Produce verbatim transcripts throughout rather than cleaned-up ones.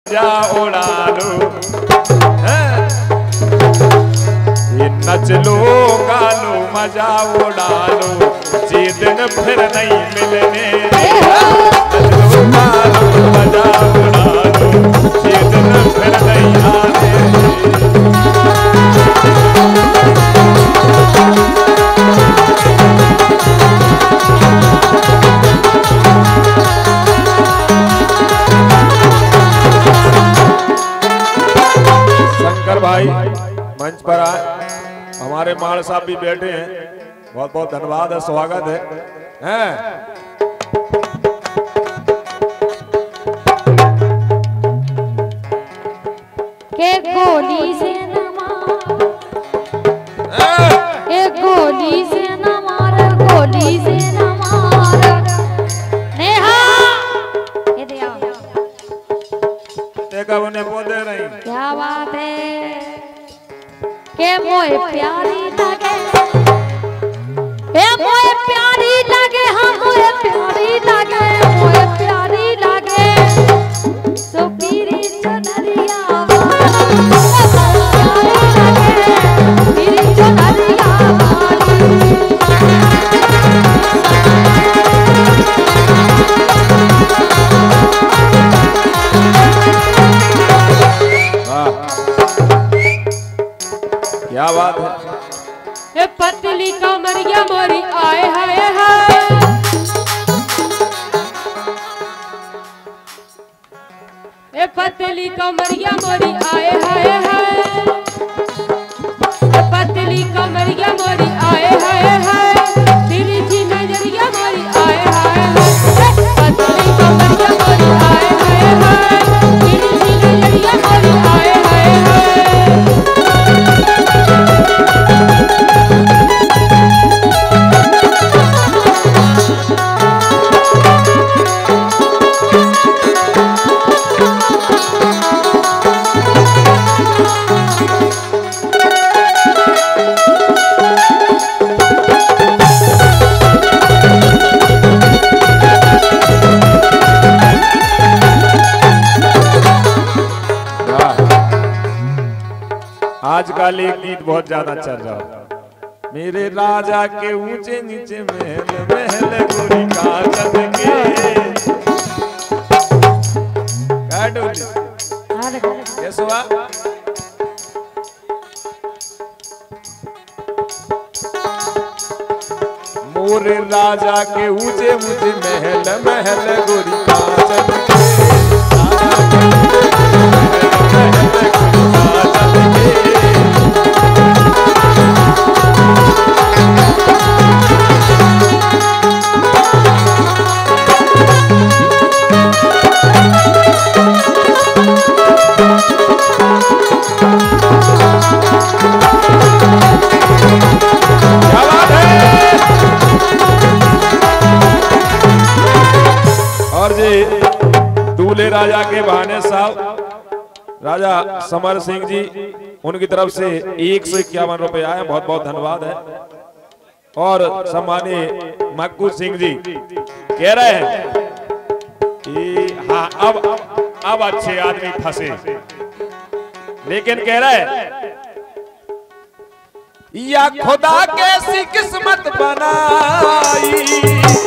जा उड़ा लो नच लो गा लो मजा उड़ा लो जी दिन फिर नहीं मिलने नच लो गा लो मजा उड़ा लो जी दिन फिर नहीं आने। शंकर भाई मंच पर आए, हमारे माल साहब भी बैठे हैं, बहुत बहुत धन्यवाद है, स्वागत है, हैं? के गोली से न मार, के गोली से न मार, गोली से न मार, नेहा ये दिया देखा उन्हें बोले नहीं, क्या बात है के मोए प्यारी लगे, के मोए प्यारी लगे, हाँ मोए प्यारी लगे, मोए प्यारी लगे, सो पीरी चुनरिया पीरी चुनरिया क्या बात है? ये पतली कमरिया मोरी आए हाय हाय, ये पतली कमरिया मोरी आए हाय हाय, ये पतली कमरिया मोरी आए हाय हाय, तिरछी नजरिया मोरी आए हाय हाय, पतली कमरिया मोरी आए हाय हाय, तिरछी नजरिया मोरी आए हाय हाय। आजकल एक गीत बहुत ज्यादा चल रहा है, मेरे राजा के ऊंचे नीचे महल महल गोरी कांचन के क्या डोली कैसे हुआ? मोरे राजा के ऊंचे ऊंचे महल महल गोरी कांचन के और जी दूल्हे राजा के बहाने साहब राजा समर सिंह जी, उनकी तरफ से एक सौ इक्यावन रुपए आए, बहुत बहुत धन्यवाद है। और सम्मानीय मक्कू सिंह जी कह रहे हैं कि हाँ अब अब अच्छे आदमी फंसे, लेकिन कह रहे हैं या खुदा कैसी किस्मत बनाई,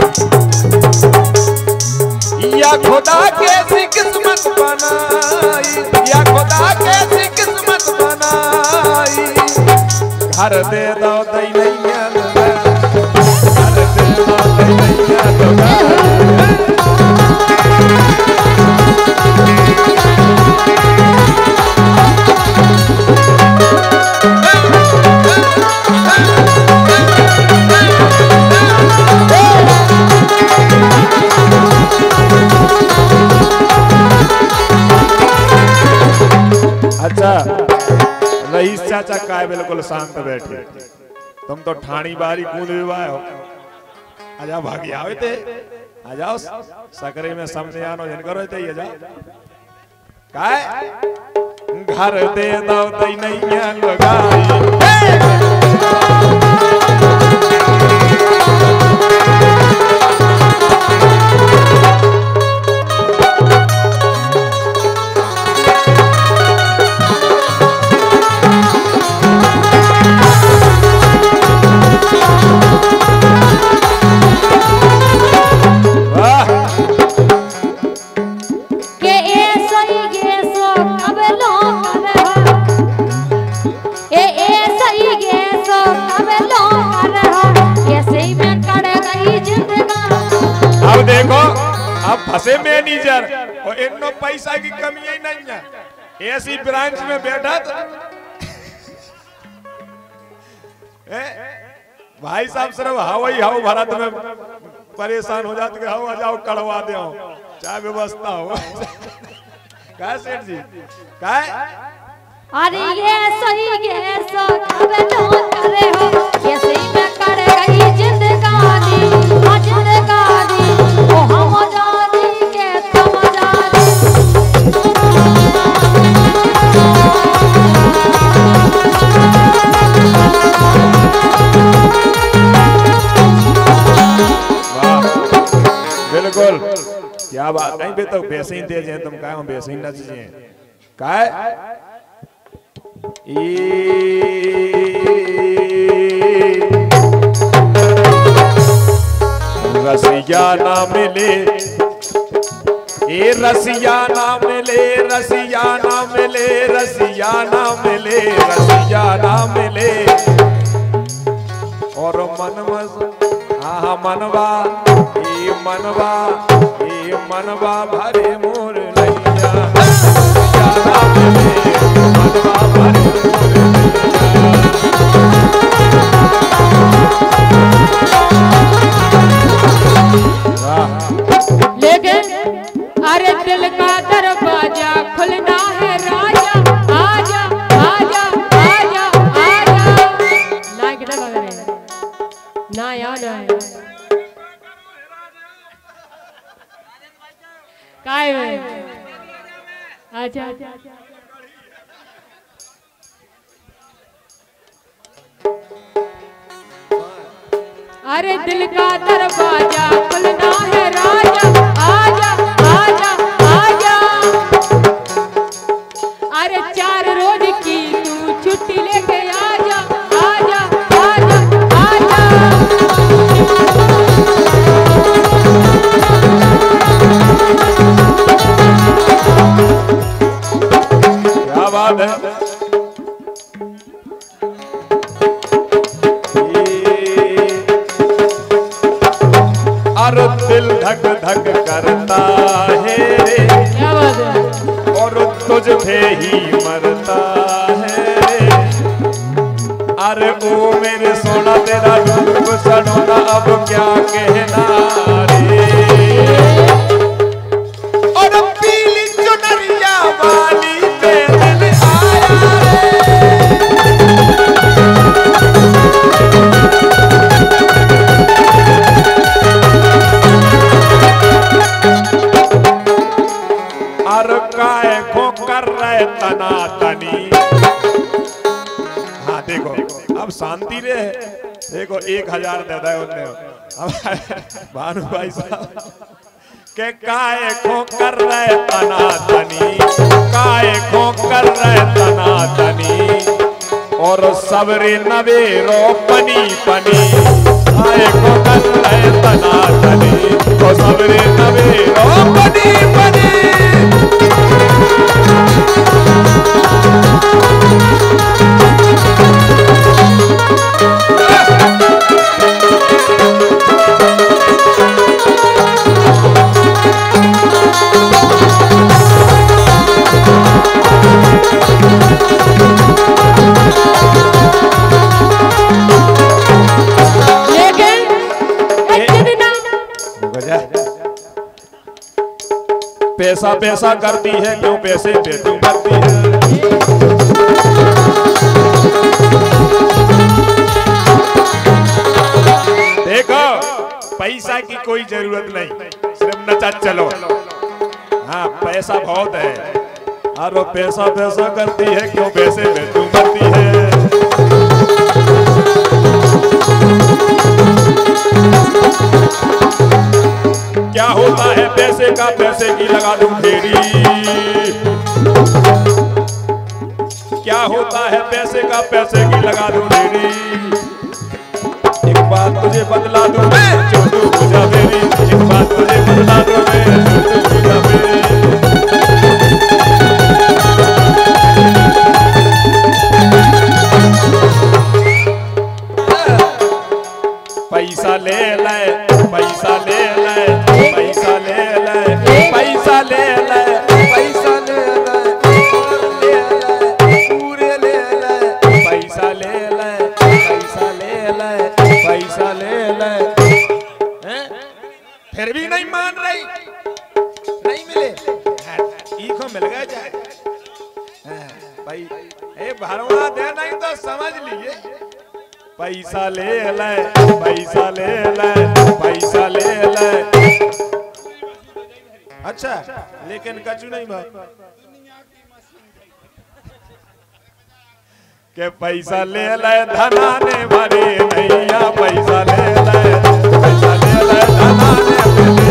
या खुदा कैसी किस्मत बनाई, या खुदा कैसी किस्मत बनाई, घर दे दो दई नैया, घर दे दो दई नैया। अच्छा रईस चाचा का बिल्कुल शांत बैठे, तुम तो ठाणी बारी कूद विवाह हो, आजा भागी आवे थे, आ जाओ सकरे में समझे आनो जन करो थे, ये जाओ काय घर दे दो तई नैया लगाई। देखो अब फंसे मैनेजर और इन्नो पैसा की कमी ही नहीं है, ऐसी ब्रांच में बैठा तो ए, भाई साहब सिर्फ हाउ ही हाउ भरा तुम्हें परेशान हो जाते हाउ आ जाओ कड़वा दे चाहे व्यवस्था हो क्या सेठ जी क्या अरे ये सही ये सो तबे तो करे हो ये सही में कर गई जिंदगानी आ जिंदगानी ओ हम जानी के तुम जानी वाह बिल्कुल क्या बात नहीं बे तो वैसे ही दे जाए तुम क्या हम वैसे ही नच जाए क्या रसिया ना मिले ए रसिया ना मिले रसिया ना मिले रसिया ना मिले रसिया ना मिले और मनवा हाँ मनवा ए मनवा ए मनवा भरे मोर नैया रसिया ना मिले मनवा भरे लेकिन अरे दिल का दरवाजा खुलना है राजा आजा आजा आजा आजा ना किधर भाग रहे हैं ना याद है काय है आजा अरे दिल का दरवाजा खुलना है राजा आजा आजा आजा अरे चार रोज की तू छुट्टी लेके आजा आजा आजा आजा क्या बात है दिल धक धक करता है क्या बात है और तुझ पे ही मरता है अरे ओ मेरे सोना तेरा रूप सनोना अब क्या कहना रे और पीली चुनरिया वाली पे दिल आया काय खो कर रहे तना तनी हाँ देखो अब शांति रे देखो एक हजार दे दे उन्हें भानु भाई साहब के काय खो कर रहे तना तनी काय खो कर रहे तना तनी और सबरे नवेरो पनी पनी काय खो कर रहे तना तनी और सबरे नवेरो पनी पनी पैसा पैसा करती है क्यों पैसे पे तू करती है देखो पैसा की कोई जरूरत नहीं सिर्फ नचा चलो हाँ पैसा बहुत है और पैसा पैसा करती है क्यों पैसे पे तू करती है क्या होता है पैसे का पैसे की लगा दूं फेरी क्या होता है पैसे का पैसे की लगा दूं फेरी एक बात तुझे बदला दूं मैं छोटू पूजा मेरी एक बात तुझे बदला दूं मैं छोटू पूजा मेरी पैसा ले ले पैसा ले ले भाई ए भरवा दे नहीं तो समझ लीजिए पैसा ले ले पैसा ले ले पैसा ले ले। अच्छा लेकिन कचू नहीं भाई के पैसा ले ले धनाने भरे नैया पैसा ले ले पैसा ले ले धनाने भरे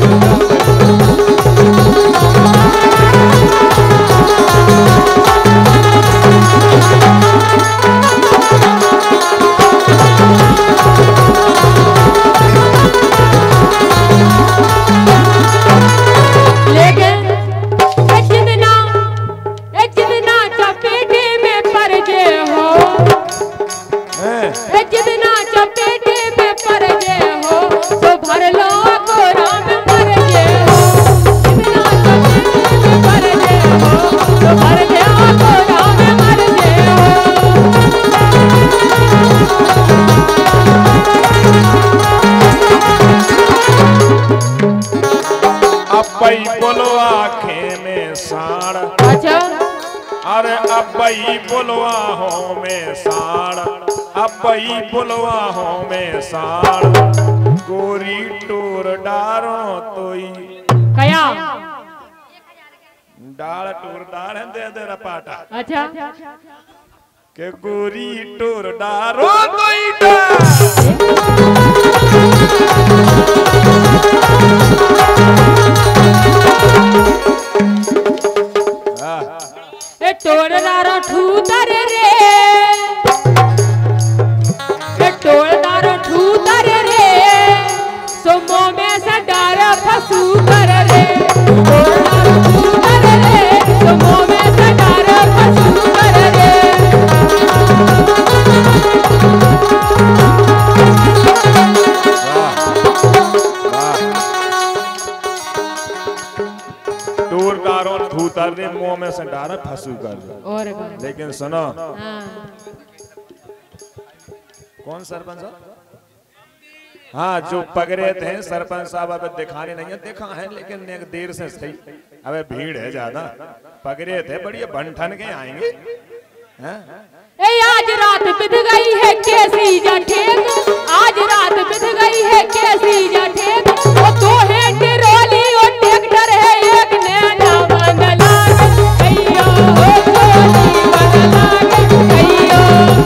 अब्बई बुलवा हो में साड़ अब्बई बुलवा हो में साड़ गोरी टूर डारो तोई कया डाल टूर डाल दे दे रपाटा अच्छा के गोरी टूर डारो तोई डाल टोलदारो ठूतर रे टोलदारो ठूतर रे सोमो में से डार फसू कर रे टोलदारो ठूतर रे सोमो में से डार फसू कर रे टोलदारो ठूतर रे मुंह में से डार फसू कर रे। और लेकिन सुनो हाँ। कौन सरपंच साहब? हाँ जो पगड़े थे सरपंच साहब अब दिखाने नहीं है देखा है लेकिन एक देर से सही अबे भीड़ है ज्यादा पगड़े थे बढ़िया बंठन के आएंगे हाँ? ए आज रात बिध गई है कैसी जठेक आज रात बिध गई है कैसी जठेक वो दो है टिरोली और ट्रैक्टर है एक नैना मंगला कहियो हो गोली मंगला कहियो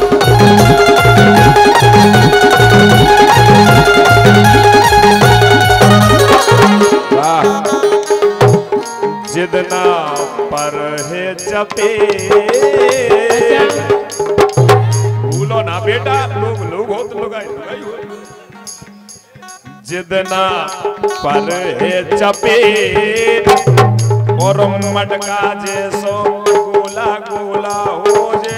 जिदना पर है जपे भूलो ना बेटा लोग लोग हो तो लुगाई लुगाई हो जिदना पर है जपे और मटका जैसो गोला गोला हो जे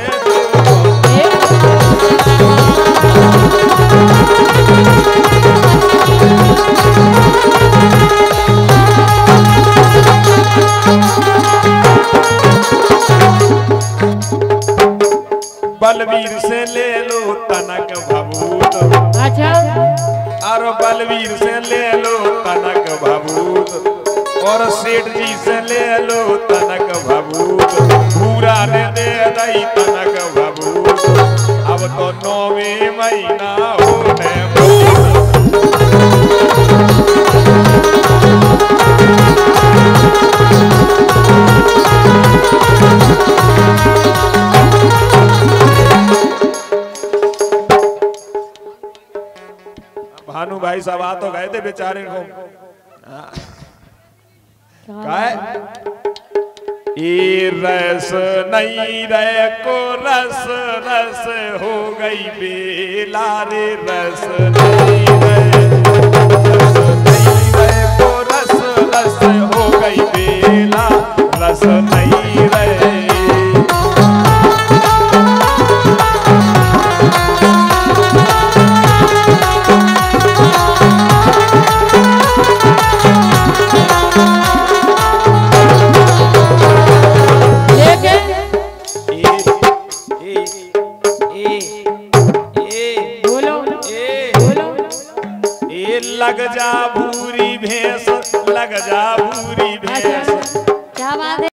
बलवीर से ले लो तनक भभूत अच्छा और बलवीर से ले लो तनक भभूत और सेठ जी से ले लो तनक भभूत पूरा ने दे दई तनक भभूत अब तो नौवे महीना होने भानु भाई सब आ तो गए थे बेचारे को काय ए रस नहीं रे को रस रस हो गई बेला रे रस नहीं रे रस नहीं रे को रस रस हो गई बेला रस नहीं रे लग जा भूरी भैंस